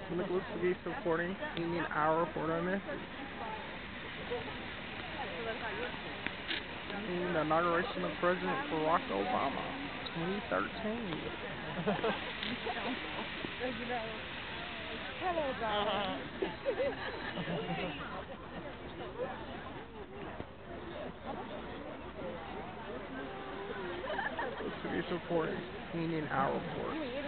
Nicholas Geese reporting. Indian iReport on this. And the inauguration of President Barack Obama, 2013. Hello, darling. Nicholas Geese reporting. Indian iReport.